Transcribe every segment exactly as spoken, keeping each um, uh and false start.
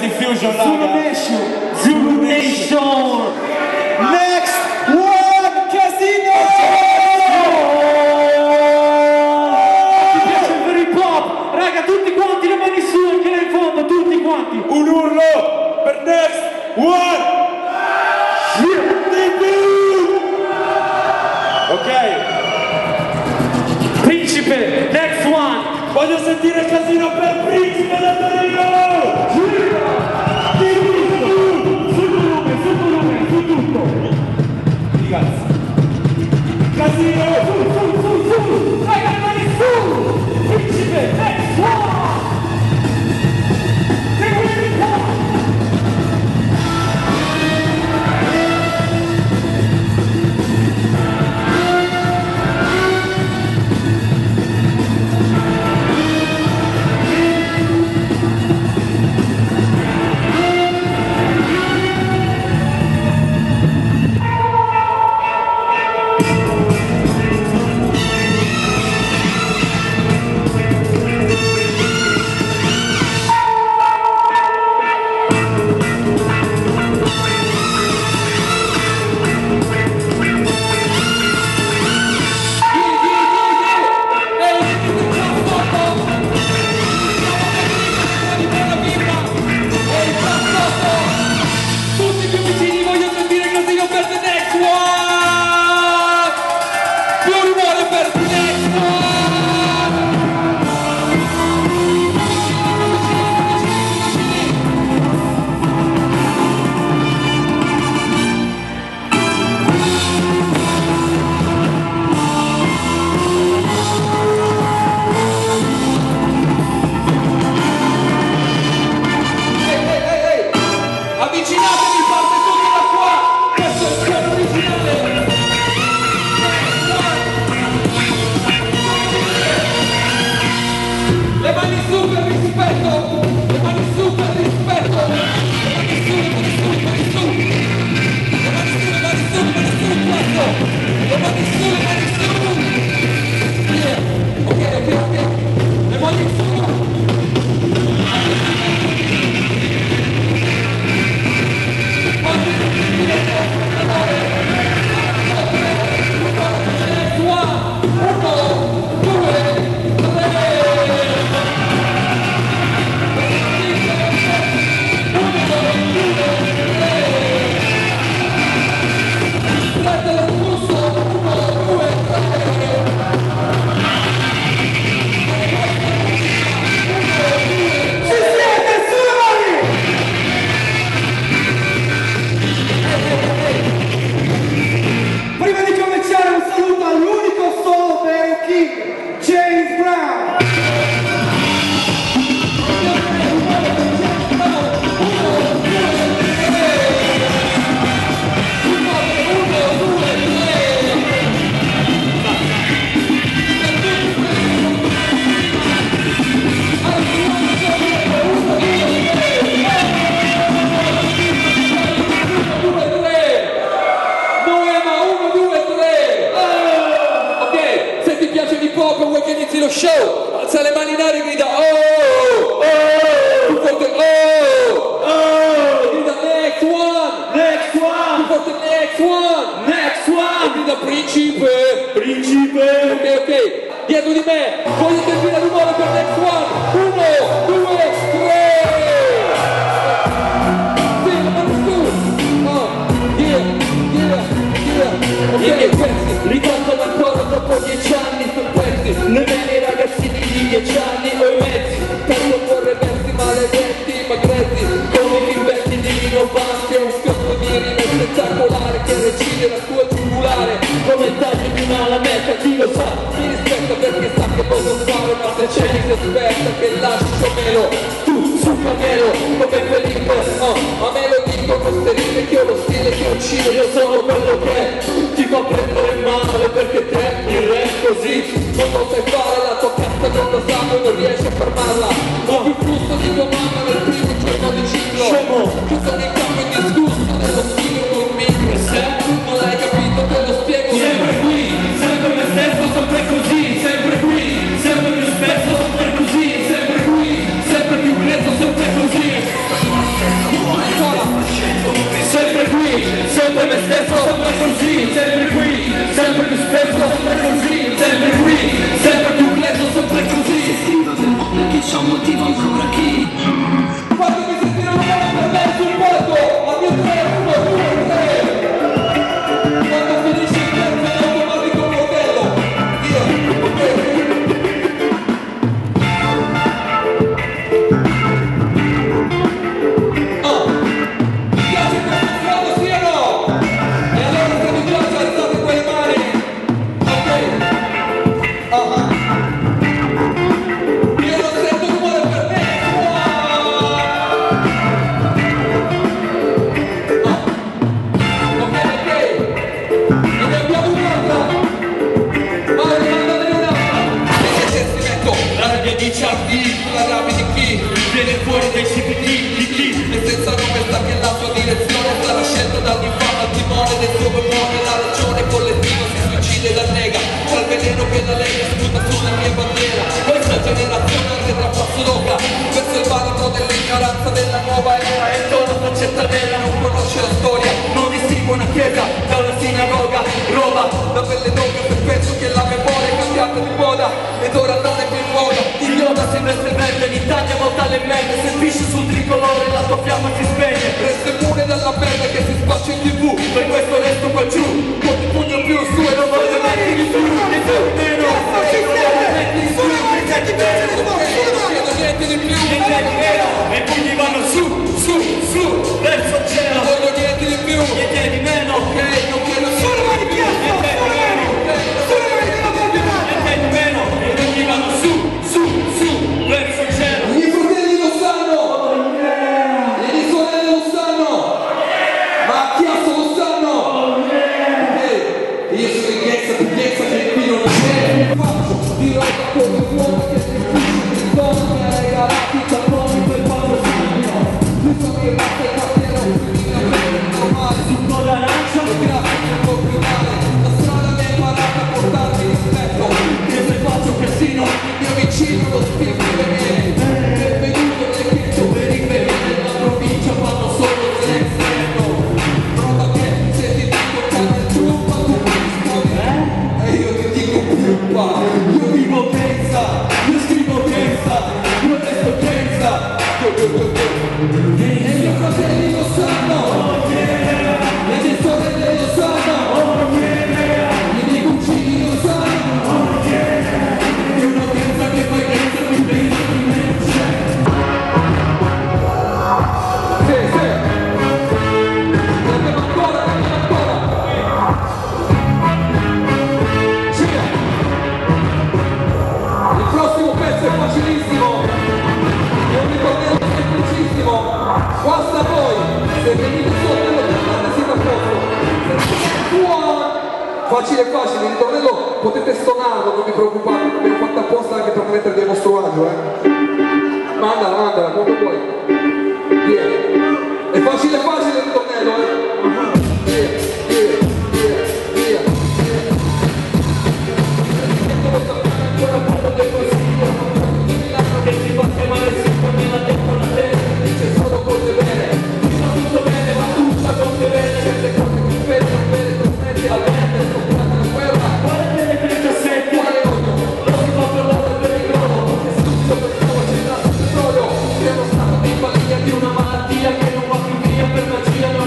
Massive Fusion, Zulu raga. Nation. Zulu Nation. Next one, Casino! Ti piace per il pop? Raga, tutti quanti le mani su, anche là in fondo, tutti quanti. Un urlo per Next One! Ok. Principe, next one. Voglio sentire il casino per Principe del Torino! Sul volume, sul volume, su tutto. Ragazzi. Casino! Su, su, su, su. Raga, le mani su. Principe, next one. Segui il pop. Lo show, alza le mani in aria e grida oh, oh, più forte oh, oh, grida next one, Next one. più forte next one, Next e one. grida principe, Principe. ok ok, dietro di me, voglio sentire il rumore per next one, uno, due, tre, sì, la mano su, oh, yeah, yeah, yeah, ok, i miei pezzi, ricordano ancora dopo dieci anni, sono questi, le mani ragazzini di dieci anni o i mezzi, tanto corre versi maledetti, magretti, come gli investi di Nino Banchi, un schiocco di rime spettacolare che recide la tua giugulare, come il taglio di una lametta, chi lo sa, mi rispetta perché sa che posso fare, ma se c'è chi si aspetta che lasci ciomelo, tu su camelo, come Felipe, oh, ma me lo dico queste rime che ho lo stile che uccido, io sono quello che ti fa prendere male perché te il re così non lo sai fare, la tua cazzo non lo sa, non riesci a fermarla, ho più flusso di tua mamma nel primo giorno di ciclo, tu sono in campo in disgusto dello stile con un micro e se non l'hai capito te lo spiego, Sempre qui, sempre me stesso, sempre così, sempre qui, sempre più spesso, sempre così, sempre qui, sempre più preso, sempre così. chi c'ha un motivo ancora chi. Fatemi sentire un po' per me sul palco, a mio tre, uno, due, tre. Quando finisce il tempo è automatico modello. Via, ok. Ah, mi piace questo suono, sì o no? E allora se vi piace alzate quelle mani. Ok. Ah ah. Io non sento rumore per me. Ok, ok. E ne abbiamo un'altra. Vai, mandamene un'altra. E che si metto la rabbia di Charlie, la rabbia di chi viene fuori dai C P D di chi. E senza nome sta che la sua direzione sarà scelta dall'infame al timone del suo memoria. La ragione collettiva si suicida e la nega. Tra il veleno che la lega sputa sulla mia bandiera. Questa generazione andrà a passo d'oca verso il baratro dell'ignoranza della nuova era. E tono la cittadella non conosce la storia, non distingue una chiesa da una sinagoga. Roba da belle donne per penso che la memoria è cambiata di moda ed ora non è più in moda. Idiota si veste verde, in Italia volta le mende. Se pisci sul tricolore la tua fiamma si spegne. Resta immune dalla merda che si spaccia in tv. Per questo resto qua giù con il pugno più su e non voglio mettere di più né più meno. Non voglio mettere di più né di meno. Non chiedo niente di più né di meno. E i pugni vanno su, su, su, verso il cielo. Non voglio niente di più Niente di meno. ok, non chiedo Solo niente mani piazza, solo mani. Solo mani della campionato. Niente di meno. E i pugni vanno su, su, su, verso il cielo. I miei fratelli lo sanno, le mie sorelle lo sanno, ma a Chiasso lo sanno. Ok, io sono in gangsta più gangsta che qui non c'è. Faccio di roba come fuoco che si fucile di zona. Mi ha regalato i tamponi per quando sono. Tu so che basta il cartiere, un finire normale. Succo d'arancia. E grazie per continuare, la strada mi ha imparato a portarmi rispetto. Che se faccio casino, Il mio vicino lo spingo per me. Benvenuto nel ghetto, per i veleni della provincia fanno solo l'esterno. Roba che se ti dico cane il truppa tu mi rispondi. E io ti dico puppa. Io vivo pensa, io scrivo pensa, io resto pensa. Go, go, go, go. E i miei fratelli lo sanno, le mie sorelle lo sanno, i miei cugini lo sanno. È una pensa che poi pensa mi pensa di me. Sì, sì. Ne abbiamo ancora, ne abbiamo ancora. Sì. Il prossimo pezzo è facilissimo. È un ritornello semplicissimo. Basta a voi. Se venite sotto lo tornate siete a posto. Facile facile, il ritornello potete suonarlo, non vi preoccupate, l'abbiamo fatto apposta anche per mettervi a vostro agio, eh. Mandala, mandala, come vuoi. Via. È facile facile il ritornello, eh. Via, via, via, via, via. Devo sapere ancora poco del consiglio. Che si fa chiamare sempre nella tempo la testa. Dice solo cose bene. Mi fa tutto bene, ma tu sa cose bene. Certe cose che spesso bene, trasmetti la mente, scoprate la guerra. guarda le trentasette. Quale odio? Lo si fa per l'oro e per il globo. Che stupido per come c'è il petrolio. Che è uno stato di famiglia di una malattia che non va più via per magia.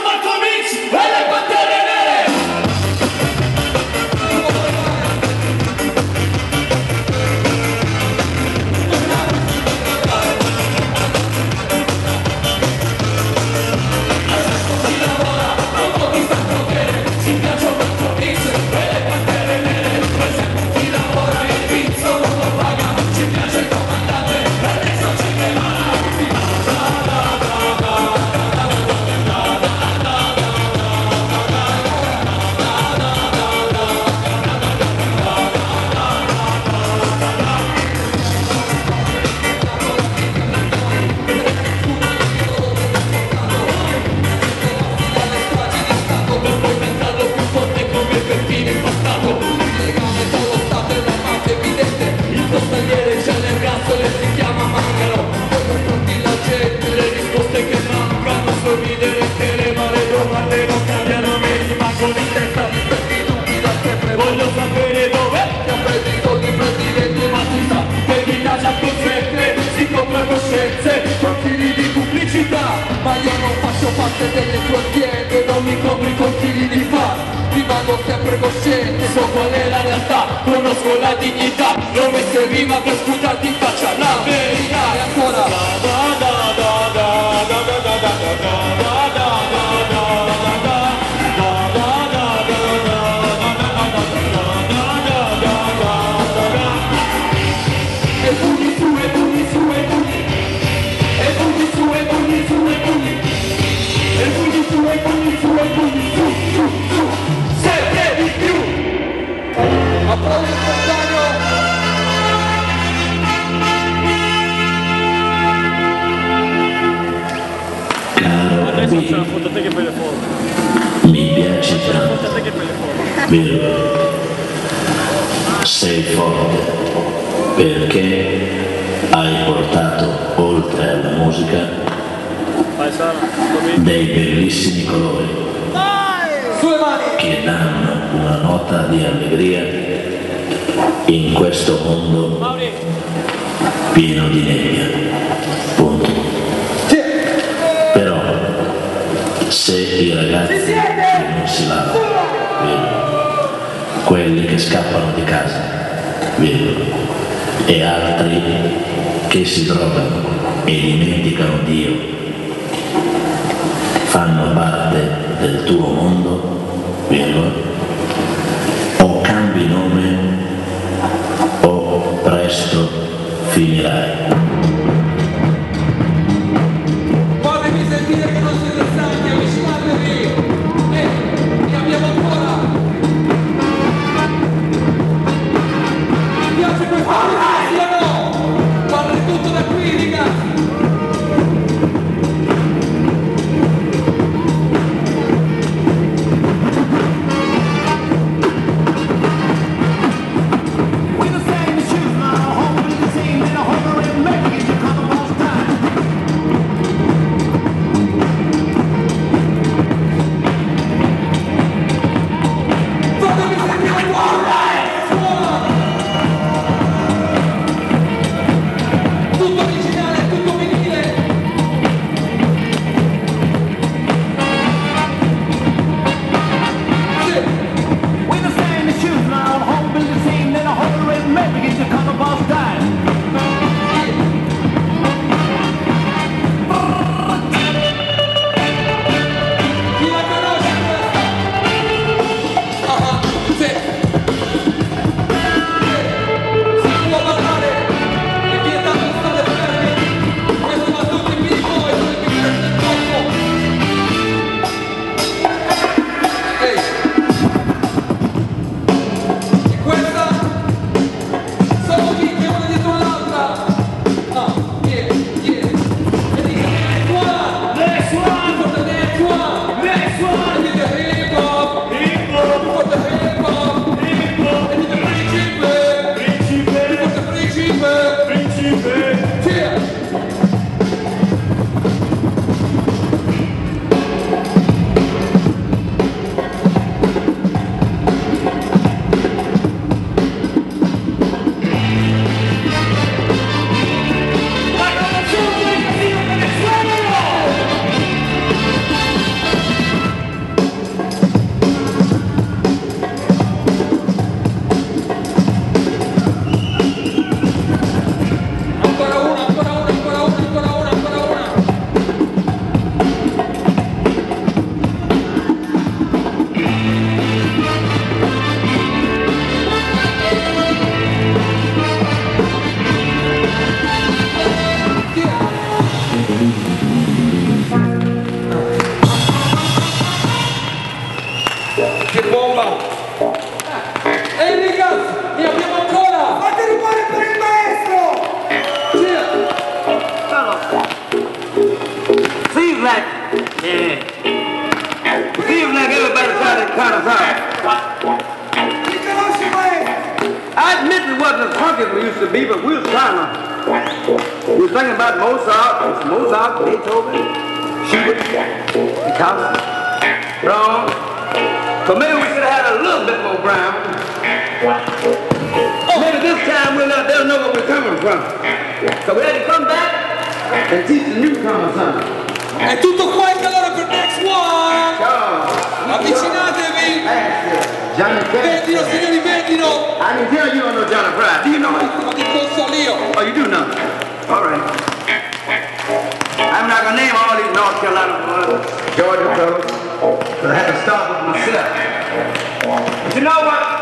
Marco Mix e le Pantere Nere. Voglio sapere dove ti ha preso i soldi, prendi dentro ma si sa che mi piace a cosette, si compra coscienze, confini di pubblicità, ma io non faccio parte delle tue aziende, non mi compri confini di fa, rimango sempre cosciente, so qual è la realtà, conosco la dignità, l'ho messo in rima per sputarti in faccia la verità, e ancora applauso spontaneo. Adesso c'è una foto te che fai le foto. Mi piaci C'è una foto tanto, te che fai le foto. vero? Sei forte perché hai portato oltre alla musica Vai Sara, sto dei bellissimi colori Sulle mani. che danno una nota di allegria in questo mondo Mauri. pieno di nebbia. Punto. Però se i ragazzi che non si lavano, vero? Quelli che scappano di casa, vero? E altri che si drogano e dimenticano Dio, fanno parte del tuo mondo, vero? O cambi nome o presto finirai. Fatemi sentire che non siete stanchi, avvicinatevi! E ne abbiamo ancora! Mi piace questo silenzio, no? Guarda tutto da qui, ragazzi! We the same shoes now, home with the same, and a hover and make seems like, yeah, it seems like everybody trying to cut us out. I admit it wasn't as funky as we used to be, but we was trying to. We was thinking about Mozart, Mozart, Beethoven, Schubert, Picasso, Brown. So maybe we should have had a little bit more Brown. Maybe this time we'll let them know where we're coming from. So we had to come back and teach the newcomers something. È tutto quanto allora per next one! Avvicinatevi! Johnny Cash. Vendilo signori, vendilo! I can tell you don't know Johnny Pride. Do you know him? Ma che posso io? Oh, you do know. All right. I'm not gonna name all these North Carolina brothers, Georgia fellas, but I had to start with myself. But you know what?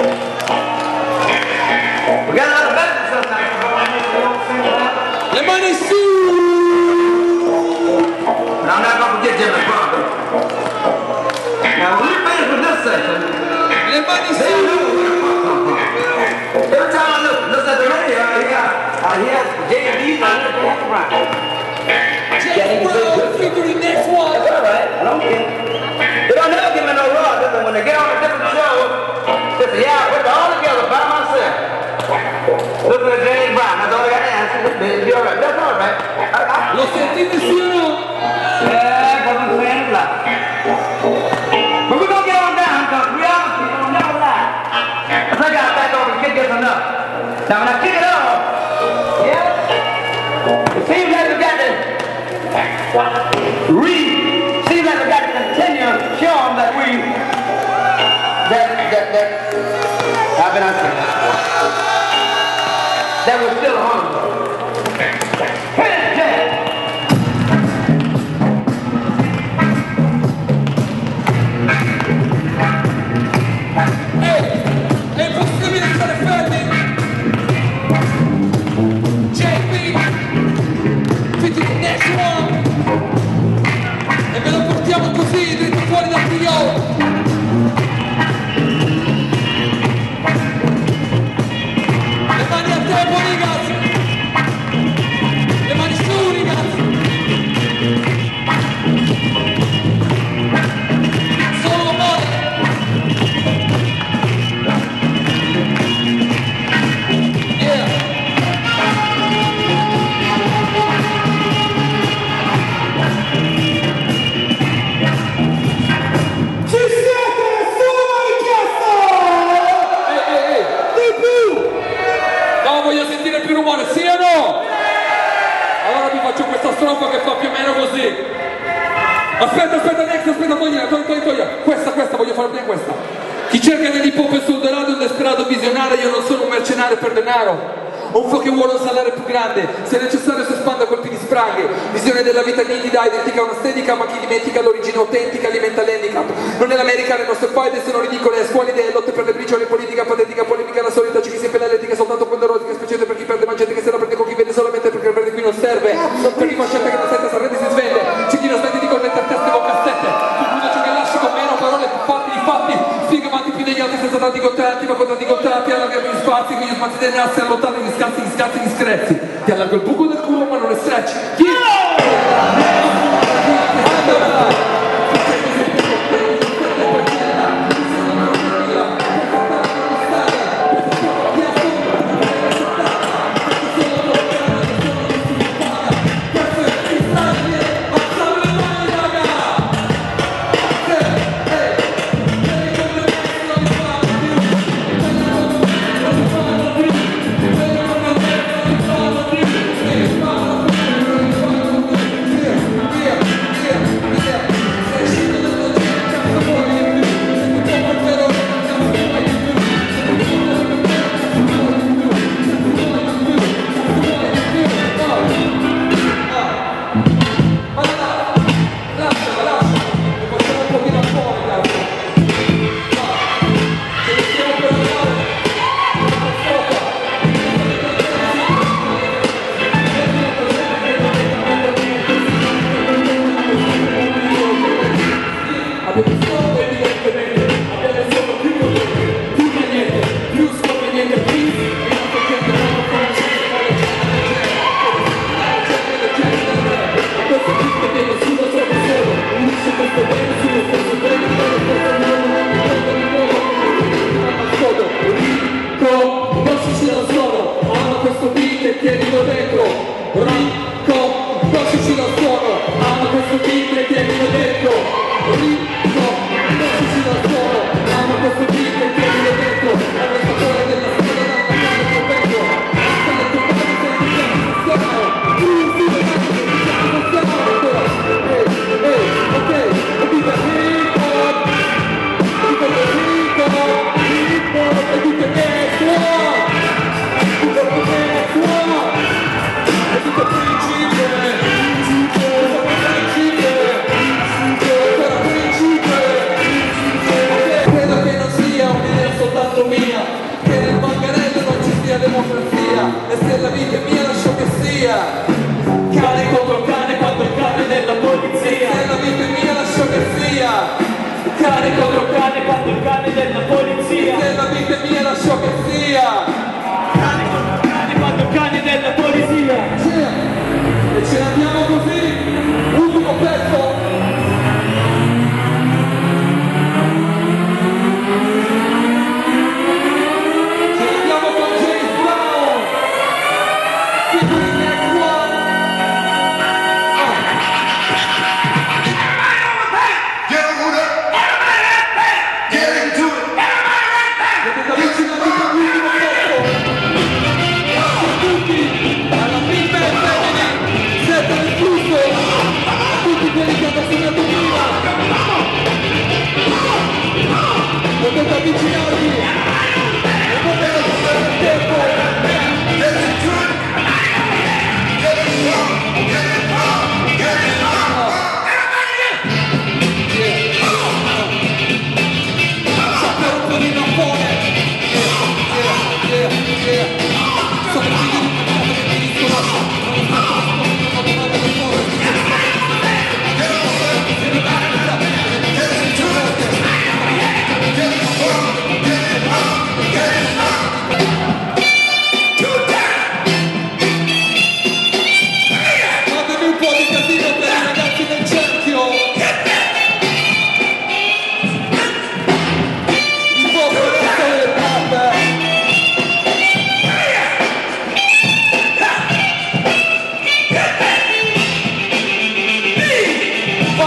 We got a lot of business sometimes. Le mani su! But I'm not gonna forget Jimmy Bronco. Now, when we finish with this section, Le mani they su! know where the fuck come from. Every time I look, look at the radio, I hear, I hear J and D's, I hear Jack Brown. Jack Brown featuring next one! That's all right, I don't care. They don't never give me no raw. Listen, when they get on a different show, they say, yeah, I put it all together by myself. Listen to James Brown, that's all I got to answer. Be all right, that's all right. I, I, Lo sentite sì o no? yeah, what I'm saying is lie. But we're going to get on down, because reality don't never lie. I think I'll back over and kick this enough. Now, when I kick it off, yeah, it seems like we got to read. Seems like we got to continue to show them that we, that, that, that, how can I say that? That we're still hungry. Hit it, Jack. Ehi! È impossibile stare fermi! J P! Featuring next one! E ve lo portiamo così, dritto fuori dal P O! Le mani a tempo, ragazzi! Le mani su, ragazzi! Solo male! Yeah! Ci siete sulla richiesta! Ehi, ehi, ehi! Di più! No, voglio sentire più rumore, sì o no? Allora vi faccio questa strofa che fa più o meno così. Aspetta, aspetta, Nex, aspetta, toglila, togli, togli, togli. Questa, questa, voglio fare prima questa. Chi cerca nell'hip hop e sul dorato è un desperato visionario, io non sono un mercenario per denaro. Ho un flow che vuole un salario più grande, se necessario si espande a colpi di spranghe. Visione della vita nitida, identica a un'estetica, ma chi dimentica l'origine autentica alimenta l'handicap. Non è l'America, le nostre fight sono ridicole, scuole idee, lotte per le briciole, politica patetica, polemica la solita, ci si impella l'etica soltanto quando erotica, specialmente per chi perde, ma gente che se la prende con chi vede solamente perché il verde qui non serve. Per chi fa scelta che non sente, s'arrende si svende. C'è chi non smette di connettere teste con cassette. Concludo ciò che lasci con meno parole più fatti di fatti. Spiega avanti più degli altri senza tanti contratti, ma con tanti contratti allargami gli spazi, con gli spazi dei nassi, allontano gli scazzi, gli scazzi, gli screzzi. Ti allargo il buco del culo ma non le stretch.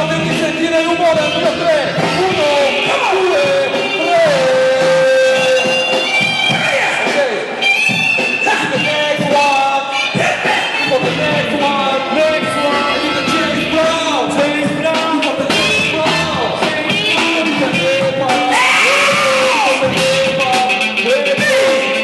fatemi sentire il rumore al mio tre, uno, due, tre. Ok, the next one, for the next one, next one, to the James Brown, James Brown, for the James Brown, James Brown, to the James Brown, for the James Brown, James Brown.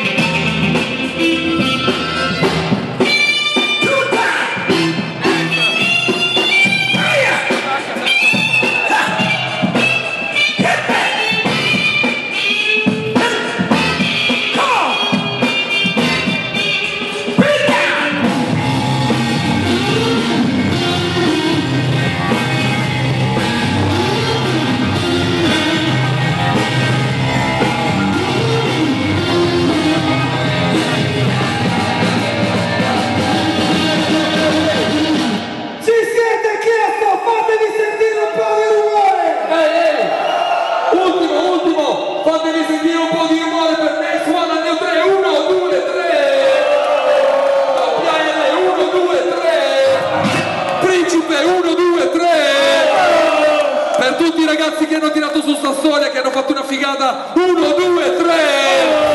Fatemi sentire un po' di rumore per Next One al mio tre, uno, due, tre. Doppia L, uno, due, tre. Principe, uno, due, tre. Per tutti i ragazzi che hanno tirato su sta storia, che hanno fatto una figata, uno, due, tre.